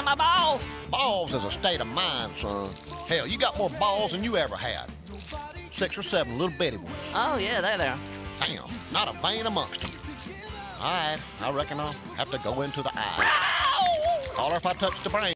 find my balls. Balls is a state of mind, son. Hell, you got more balls than you ever had. 6 or 7 little bitty ones. Oh, yeah, there they are. Damn, not a vein amongst them. All right, I reckon I'll have to go into the eye. Holler if I touch the brain.